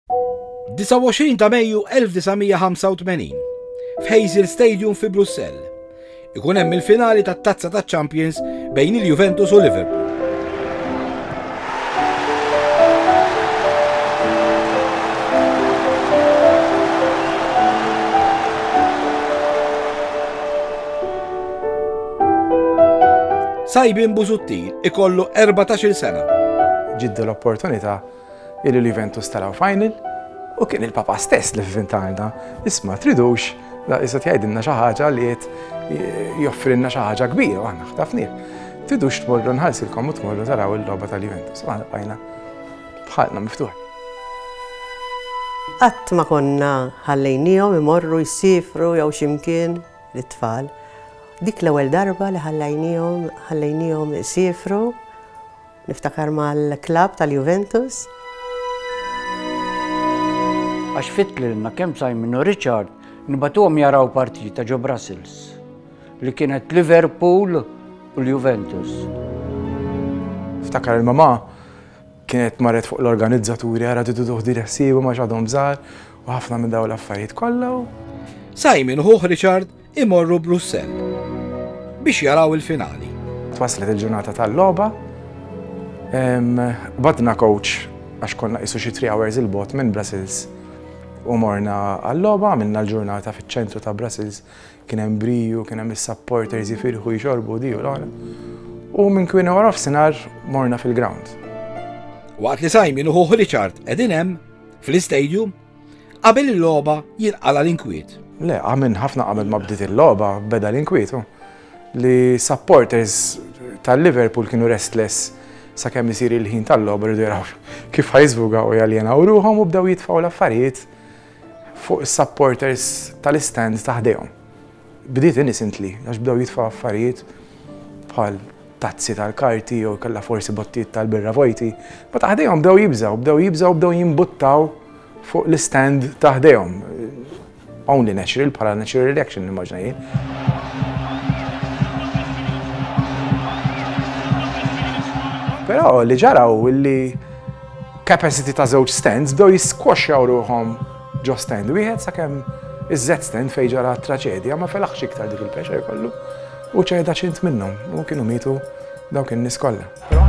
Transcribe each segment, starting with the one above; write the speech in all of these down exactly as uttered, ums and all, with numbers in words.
disa u għoxrin ta' Mejju elf tisamija ħamsa u tmenin f'Hazel Stadium fi Brussell ikun hemm il-finali tat-Tazza taċ-Champions bejn il-Juventus u Liverpool. Sajbin Busuttil ikollu erbatax-il sena. Ġiddu l-opportunità li l-Juventus taraw final u kien il-papa stess li f'vintalna. Isma' tridux, da issa tgħidilna xi ħaġa li qed joffrilna xi ħaġa kbira u aħna ħtafnieh. Tridux tmorru nħallsilkom u tmorru taraw il-logħba tal-Juventus. Aħna bqajna bħalna miftuħ. Qatt ma konna ħallejnihom imorru jsifru jew x'imkien lit-tfal. Dik l-ewwel darba li ħallejnihom ħallejnihom isifru niftakar mal-klabb tal-Juventus. Għax fitlilna kemm Simon u Richard nibatuhom jaraw partita ġo Brussels li kienet Liverpool u l-Juventus. Ftakar il-mama kienet marret fuq l-organizzaturi għara tidu tuħdi ħsiebu ma x'għadhom żgħar u ħafna minn dawn l-affarijiet kollha. Simon u Richard imorru Brussell biex jaraw il-finali. Twaslet il-ġurnata tal-logħba. Badna coach għax konna qisu xi three hours il-bot minn Brussels. U morna għall-logħba, għamilna l-ġurnata fiċ-ċentru ta' Brussels, kien hemm briju, kien hemm is-supporters jifirħu jxorbu di u l-għana. U minn kien wara f'sinar morna fil-ground. Waqt li Simon u Richard qegħdin hemm fl-istadium qabel il-logħba jinqala l-inkwiet. Le, għamin ħafna qabel ma bdiet il-logħba beda l-inkwiet li supporters tal-Liverpool kienu restless sakemm isir il-ħin tal-logħba rridu jaraw kif ħajżvugaw u jaljenaw ruħhom u bdew jitfgħu l-affarijiet fuq is-supporters tal-istand taħdejhom. Bdiet innocently għax bdew jitfgħu affarijiet bħal tazzi tal-karti jew kellha forsi bottijiet tal-birra vojti, ma taħdejhom bdew jibżgħu, bdew jibżgħu bdew jimbuttaw fuq l-istand taħdejhom. Only natural, bħala natural reaction immaġna jien. Però li ġaraw illi capacity ta' żewġ stands bdew jisquashjaw ruħhom ġo stand wieħed sakemm iż-żed stand fejn ġara traċedja ma felaħx iktar dik il-pressure kollu u ċeda xint minnhom u kienu mietu dawk in-nies kollha.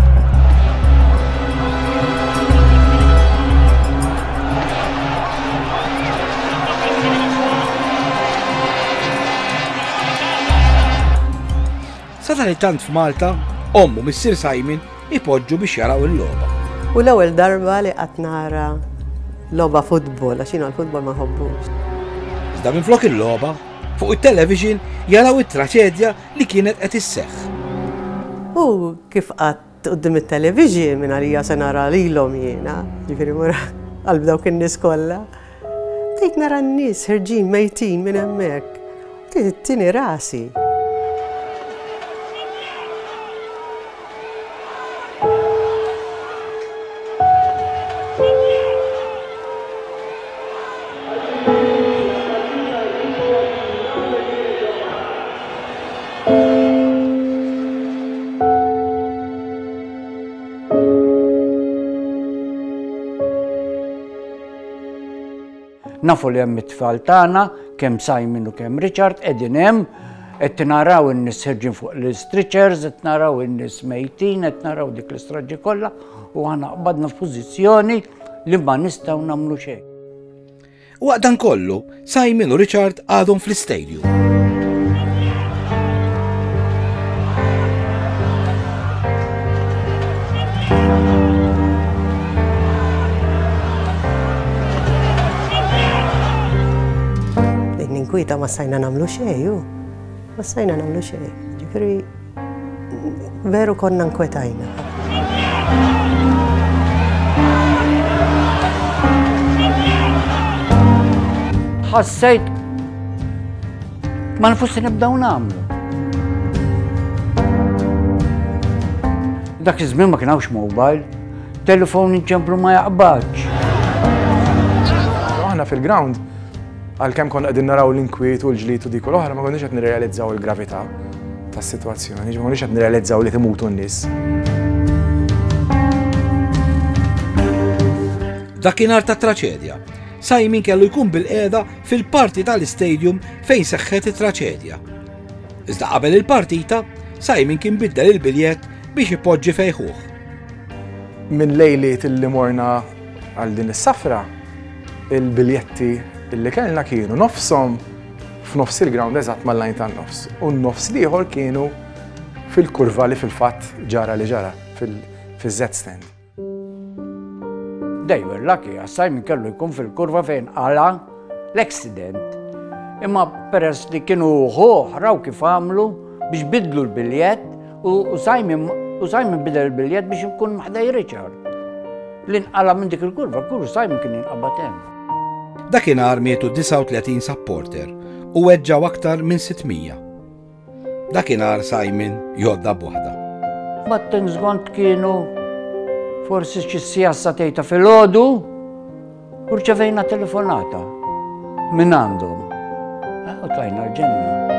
Satanittant f'Malta, ommu missier Simon ipoġġu biex jaraw il-logħba. U l-ewwel darba li qatt nara logħba futbol, għax jiena l-futbol ma nħobbux. Iżda minflok il-logħba, fuq it-television jaraw it-traċedja li kienet qed isseħħ. U kif qatt quddiem it-television minn għalija se nara lilhom jiena, ġifieri mura qalb dawk in-nies kollha. Tgħid nara n-nies ħerġin mejtin minn hemmhekk. Tgħid tieni rasi. Nafu li hemm it-tfal tagħna, kemm Simon u kemm Richard qegħdin hemm, qed naraw in-nies ħerġin fuq l-stretchers, qed naraw in-nies mejtin, qed naraw dik l-istraġġi kollha u aħna qbadna f'pożizzjoni li ma nistgħu nagħmlu xejn. Waqt dan kollu, Simon u Richard għadhom fl-istadium. Kwita ma sajna namlu xej, ma sajna namlu xej. Ġifiri, veru konna nkwetajna. Ħassejt ma nfussi nibdaw namlu. Dak iż-żmien ma kienx mobile, telefon inċemplu ma jaqbadx. Aħna fil-ground għalkemm konna qegħdin naraw l-inkwiet u l-ġlied u dik u l-oħra ma konniex qed nirrealizzaw il-gravità tas-sitwazzjoni, ma konniex qed nirrealizzaw li timutu n-nies. Dakinhar ta' traċedja. Simon kellu jkun bil-qiegħda fil-parti tal-istadium fejn seħħet it-traċedja. Iżda qabel il-partita, Simon kien biddel il-biljett biex ipoġġi fejħuh. Min lejliet illi morna għal din is-safra, il-biljetti illi kellna kienu nofshom f'nofs il-ground eżatt mal-lajn tan-nofs. U n-nofs liħor kienu fil-kurva li fil-fatt ġara li ġara fil-Z stand. They were lucky, Simon kellu jkun fil-kurva fejn għala l-accident. Imma peress li kienu ħoħ raw kif għamlu biex bidlu l-biljett u Simon u Simon bidel il-biljett biex ikun maħdej Richard. L-inqala minn dik il-kurva, kurva Simon kien inqabad hemm. Dakinhar mietu tisa' u tletin supporter u weġġaw aktar minn sittmija. Dakinhar Simon jodda b'waħda. But things gont kienu forsi xi sijassa tejta fil-ħodu u rċevejna telefonata minn għandhom. U tlajna l-ġenna.